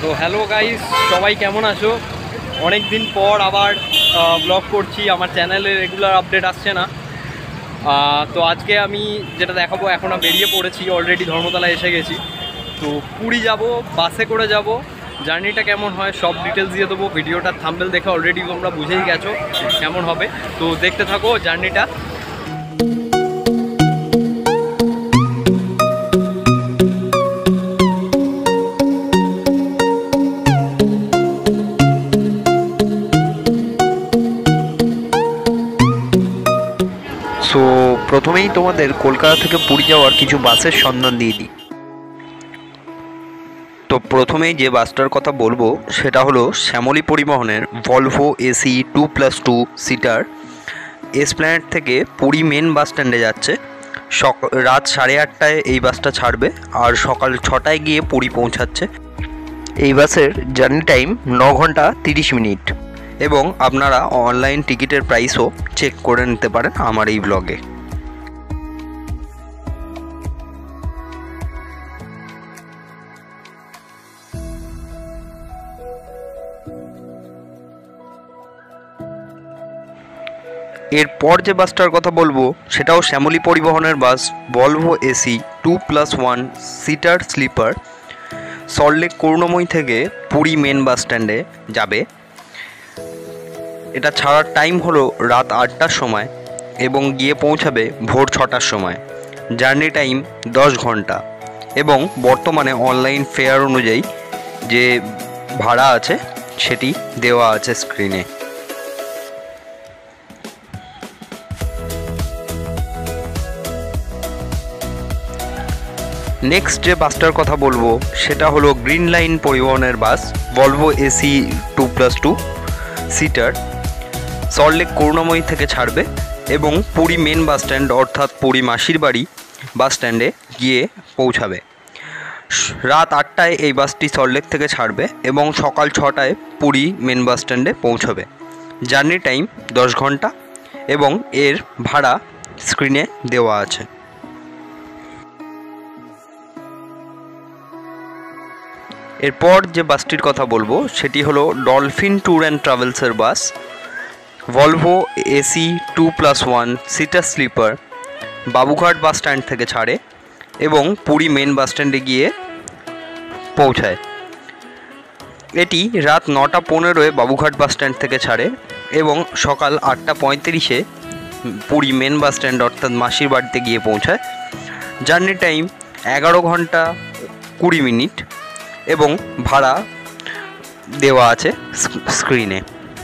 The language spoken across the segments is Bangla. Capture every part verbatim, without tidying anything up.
তো হ্যালো গাইস, সবাই কেমন আছো? অনেক দিন পর আবার ব্লগ করছি। আমার চ্যানেলে রেগুলার আপডেট আসছে না। তো আজকে আমি যেটা দেখাবো, এখন বেরিয়ে পড়েছি, অলরেডি ধর্মতলা এসে গেছি। তো পুরী যাব, বাসে করে যাব। জার্নিটা কেমন হয় সব ডিটেলস দিয়ে দেবো। ভিডিওটার থাম্বনেল দেখে অলরেডি তোমরা বুঝেই গেছো কেমন হবে। তো দেখতে থাকো জার্নিটা। সো প্রথমেই তোমাদের কলকাতা থেকে পুরী যাওয়ার কিছু বাসের সন্ধান দিয়ে দিই। তো প্রথমেই যে বাসটার কথা বলবো সেটা হলো শ্যামলী পরিবহনের Volvo AC two plus two seater. Esplanade থেকে পুরী মেন বাস স্ট্যান্ডে যাচ্ছে। সক রাত সাড়ে আটটায় এই বাসটা ছাড়বে আর সকাল ছটায় গিয়ে পুরী পৌঁছাচ্ছে। এই বাসের জার্নি টাইম ন ঘন্টা তিরিশ মিনিট এবং আপনারা অনলাইন টিকিটের প্রাইসও চেক করে নিতে পারেন আমার এই ব্লগে। এরপর যে বাসটার কথা বলবো সেটাও শ্যামলী পরিবহনের bus, Volvo AC two plus one seater sleeper. Salt Lake Karunamoyee থেকে পুরী মেন বাস স্ট্যান্ডে যাবে। এটা ছাড়ার টাইম হলো রাত আটটার সময় এবং গিয়ে পৌঁছাবে ভোর ছটার সময়। জার্নি টাইম দশ ঘন্টা এবং বর্তমানে অনলাইন ফেয়ার অনুযায়ী যে ভাড়া আছে সেটি দেওয়া আছে স্ক্রিনে। নেক্সট যে বাসটার কথা বলবো সেটা হলো গ্রিন লাইন পরিবহনের bus, Volvo AC two plus two seater. Salt Lake Karunamoyee থেকে ছাড়বে এবং পুরী মেন বাস স্ট্যান্ড অর্থাৎ পুরী মাসির বাড়ি বাস স্ট্যান্ডে গিয়ে পৌঁছাবে। রাত আটটায় এই বাসটি সল্টলেক থেকে ছাড়বে এবং সকাল ছটায় পুরী মেন বাস স্ট্যান্ডে পৌঁছবে। জার্নি টাইম দশ ঘন্টা এবং এর ভাড়া স্ক্রিনে দেওয়া আছে। এরপর যে বাসটির কথা বলবো সেটি হলো ডলফিন ট্যুর অ্যান্ড ট্রাভেলসের bus, Volvo AC two plus one seater sleeper. Babughat bus stand থেকে ছাড়ে এবং পুরী মেন বাস স্ট্যান্ডে গিয়ে পৌঁছায়। এটি রাত নটা পনেরোয় বাবুঘাট বাস স্ট্যান্ড থেকে ছাড়ে এবং সকাল আটটা পঁয়ত্রিশে পুরী মেন বাস স্ট্যান্ড অর্থাৎ মাসির বাড়িতে গিয়ে পৌঁছায়। জার্নি টাইম এগারো ঘন্টা কুড়ি মিনিট এবং ভাড়া দেওয়া আছে স্ক্রিনে।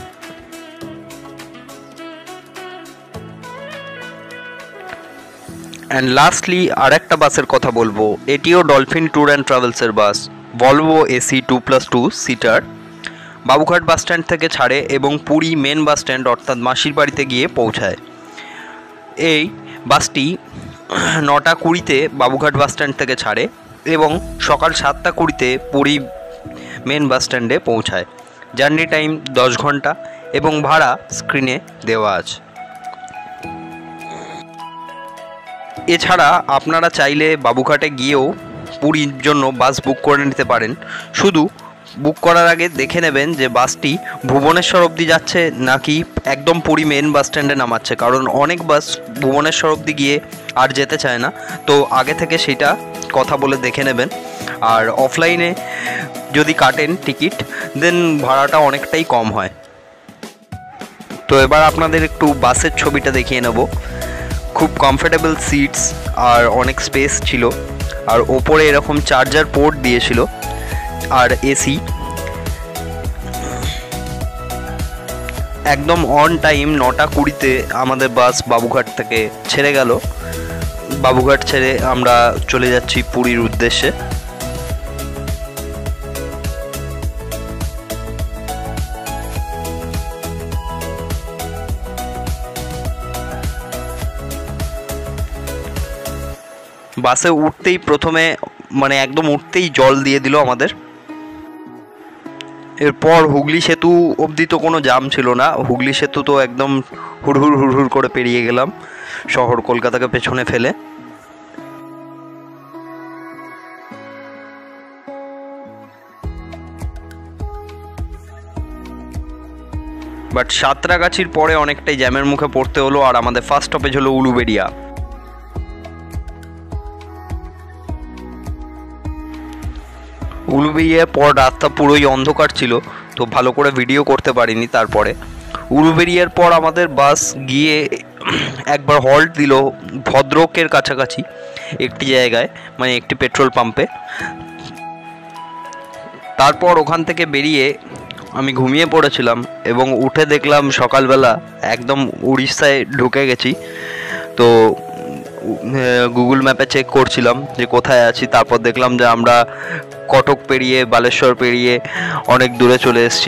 অ্যান্ড লাস্টলি আর একটা বাসের কথা বলবো, এটিও ডলফিন ট্যুর অ্যান্ড ট্রাভেলসের bus, Volvo AC two plus two seater. Babughat bus stand থেকে ছাড়ে এবং পুরী মেন বাস স্ট্যান্ড অর্থাৎ মাসির বাড়িতে গিয়ে পৌঁছায়। এই বাসটি নটা কুড়িতে বাবুঘাট বাস স্ট্যান্ড থেকে ছাড়ে এবং সকাল সাতটা কুড়িতে পুরী মেন বাস স্ট্যান্ডে পৌঁছায়। জার্নি টাইম দশ ঘন্টা এবং ভাড়া স্ক্রিনে দেওয়া আছে। এছাড়া আপনারা চাইলে বাবুঘাটে গিয়েও পুরীর জন্য বাস বুক করে নিতে পারেন। শুধু বুক করার আগে দেখে নেবেন যে বাসটি ভুবনেশ্বর অবধি যাচ্ছে নাকি একদম পুরী মেন বাস স্ট্যান্ডে নামাচ্ছে, কারণ অনেক বাস ভুবনেশ্বর অবধি গিয়ে আর যেতে চায় না। তো আগে থেকে সেটা কথা বলে দেখে নেবেন। আর অফলাইনে যদি কাটেন টিকিট দেন ভাড়াটা অনেকটাই কম হয়। তো এবার আপনাদের একটু বাসের ছবিটা দেখিয়ে নেব। খুব কমফোর্টেবল সিটস আর অনেক স্পেস ছিল, আর ওপরে এরকম চার্জার পোর্ট দিয়েছিল আর এসি। একদম অন টাইম নটা কুড়িতে আমাদের বাস বাবুঘাট থেকে ছেড়ে গেল। বাবুঘাট ছেড়ে আমরা চলে যাচ্ছি পুরীর উদ্দেশ্যে। বাসে উঠতেই প্রথমে মানে একদম উঠতেই জল দিয়ে দিল আমাদের। এরপর হুগলি সেতু অবধি তো কোনো জাম ছিল না। হুগলি সেতু তো একদম হুড়হুড় হুড়হুড় করে পেরিয়ে গেলাম শহর কলকাতাকে পেছনে ফেলে। বাট সাঁতরাগাছির পরে অনেকটাই জ্যামের মুখে পড়তে হলো, আর আমাদের ফার্স্ট স্টপেজ হলো উলুবেড়িয়া। উলুবেড়িয়ার পর রাস্তা পুরোই অন্ধকার ছিল, তো ভালো করে ভিডিও করতে পারিনি। তারপরে উলুবেড়িয়ার পর আমাদের বাস গিয়ে একবার হল্ট দিল ভদ্রকের কাছাকাছি একটি জায়গায়, মানে একটি পেট্রোল পাম্পে। তারপর ওখান থেকে বেরিয়ে আমি ঘুমিয়ে পড়েছিলাম এবং উঠে দেখলাম সকালবেলা একদম উড়িষ্যায় ঢুকে গেছি। তো গুগল ম্যাপে চেক করছিলাম যে কোথায় আছি, তারপর দেখলাম যে আমরা কটক পেরিয়ে বালেশ্বর পেরিয়ে অনেক দূরে চলে এসেছি।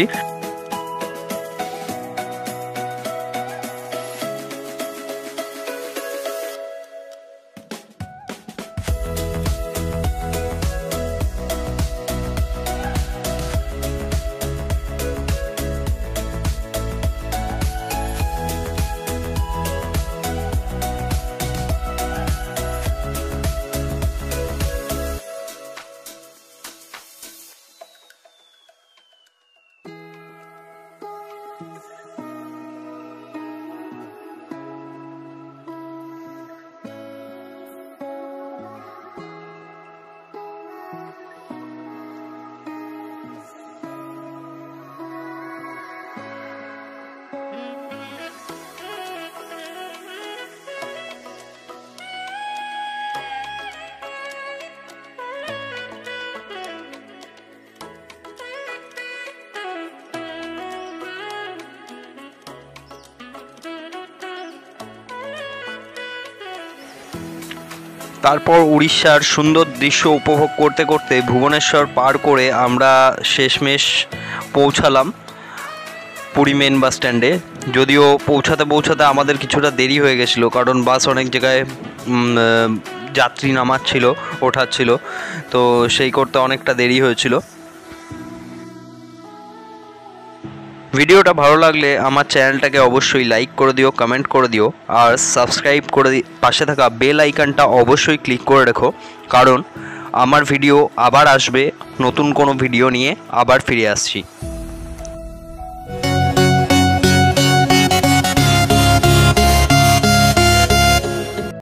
তারপর উড়িষ্যার সুন্দর দৃশ্য উপভোগ করতে করতে ভুবনেশ্বর পার করে আমরা শেষমেশ পৌঁছালাম পুরী মেন বাস স্ট্যান্ডে। যদিও পৌঁছাতে পৌঁছাতে আমাদের কিছুটা দেরি হয়ে গেছিলো, কারণ বাস অনেক জায়গায় যাত্রী নামাচ্ছিল ওঠাচ্ছিল, তো সেই করতে অনেকটা দেরি হয়েছিল। ভিডিওটা ভালো লাগলে আমার চ্যানেলটাকে অবশ্যই লাইক করে দিও, কমেন্ট করে দিও, আর সাবস্ক্রাইব করে দি পাশে থাকা বেল আইকনটা অবশ্যই ক্লিক করে রেখো, কারণ আমার ভিডিও আবার আসবে, নতুন কোনো ভিডিও নিয়ে আবার ফিরে আসছি।